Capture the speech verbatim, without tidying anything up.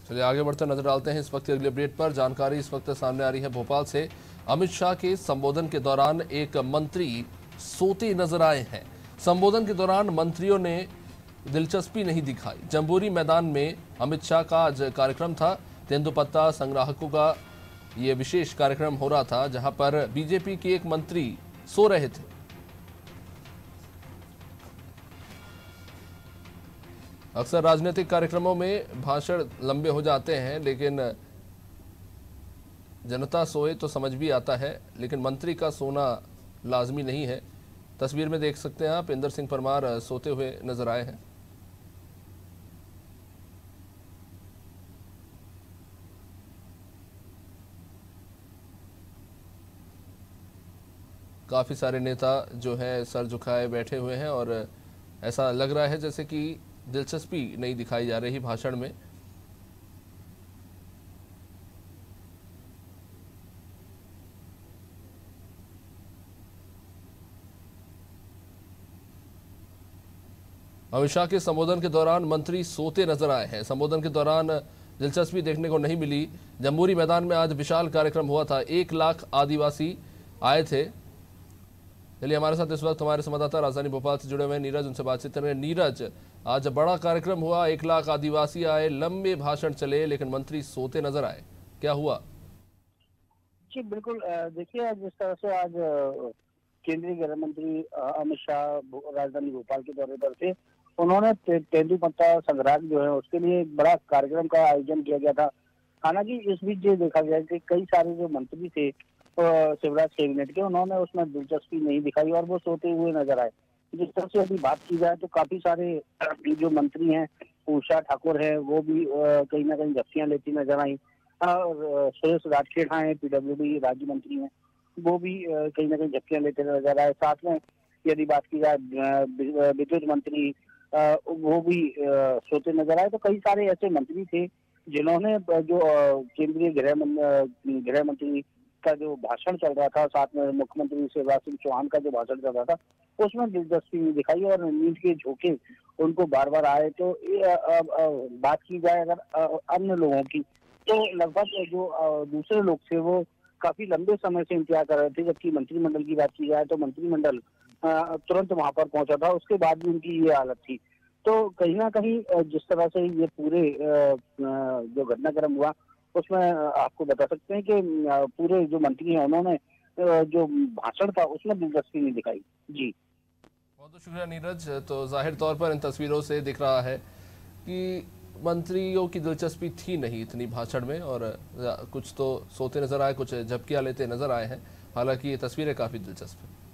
चलिए आगे बढ़ते नजर डालते हैं इस वक्त की अगली अपडेट पर। जानकारी इस वक्त सामने आ रही है भोपाल से। अमित शाह के संबोधन के दौरान एक मंत्री सोते नजर आए हैं। संबोधन के दौरान मंत्रियों ने दिलचस्पी नहीं दिखाई। जंबूरी मैदान में अमित शाह का आज कार्यक्रम था। तेंदुपत्ता संग्राहकों का ये विशेष कार्यक्रम हो रहा था, जहां पर बीजेपी के एक मंत्री सो रहे थे। अक्सर राजनीतिक कार्यक्रमों में भाषण लंबे हो जाते हैं, लेकिन जनता सोए तो समझ भी आता है, लेकिन मंत्री का सोना लाजमी नहीं है। तस्वीर में देख सकते हैं आप, इंदर सिंह परमार सोते हुए नजर आए हैं। काफी सारे नेता जो है सर झुकाए बैठे हुए हैं और ऐसा लग रहा है जैसे कि दिलचस्पी नहीं दिखाई जा रही भाषण में। अमित शाह के संबोधन के दौरान मंत्री सोते नजर आए हैं। संबोधन के दौरान दिलचस्पी देखने को नहीं मिली। जंबूरी मैदान में आज विशाल कार्यक्रम हुआ था। एक लाख आदिवासी आए थे। चलिए हमारे साथ इस वक्त हमारे संवाददाता राजधानी भोपाल से जुड़े हुए नीरज, उनसे बातचीत करेंगे। नीरज, आज बड़ा कार्यक्रम हुआ, एक लाख आदिवासी आए, लंबे भाषण चले, लेकिन मंत्री सोते नजर आए, क्या हुआ? जी बिल्कुल, देखिए जिस तरह से आज केंद्रीय गृह मंत्री अमित शाह राजधानी भोपाल के दौरे पर थे, उन्होंने तेंदुपत्ता संग्रह जो है उसके लिए एक बड़ा कार्यक्रम का आयोजन किया गया था। हालांकि इस बीच ये देखा गया कि कई सारे जो मंत्री थे शिवराज कैबिनेट के, उन्होंने उसमें दिलचस्पी नहीं दिखाई और वो सोते हुए नजर आए। जिस तरह से अभी बात की जाए तो काफी सारे जो मंत्री हैं, उषा ठाकुर है, वो भी कहीं ना कहीं झपकियां लेती नजर आई। और सुरेश राजखेड़ा है, पीडब्ल्यूडी राज्य मंत्री हैं, वो भी कहीं ना कहीं झपकियां लेते नजर आए। साथ में यदि बात की जाए विद्युत मंत्री, वो भी सोते नजर आए। तो कई सारे ऐसे मंत्री थे जिन्होंने जो केंद्रीय गृह गृह मंत्री का जो भाषण चल रहा था, साथ में मुख्यमंत्री शिवराज सिंह चौहान का जो भाषण चल रहा था, उसमें दिलचस्पी नहीं दिखाई और नींद के झोंके उनको बार बार आए। तो बात की जाए अगर अन्य लोगों की, तो लगभग जो दूसरे लोग थे वो काफी लंबे समय से इंतजार कर रहे थे। जबकि मंत्रिमंडल की बात की जाए तो मंत्रिमंडल तुरंत वहां पर पहुंचा था, उसके बाद भी उनकी ये हालत थी। तो कहीं ना कहीं जिस तरह से ये पूरे जो घटनाक्रम हुआ, उसमें आपको बता सकते हैं कि पूरे जो मंत्री हैं उन्होंने जो भाषण था उसमें दिलचस्पी नहीं दिखाई। जी बहुत बहुत शुक्रिया नीरज। तो जाहिर तौर पर इन तस्वीरों से दिख रहा है कि मंत्रियों की दिलचस्पी थी नहीं इतनी भाषण में, और कुछ तो सोते नजर आए, कुछ झपकियां लेते नजर आए हैं। हालांकि ये तस्वीरें काफ़ी दिलचस्प हैं।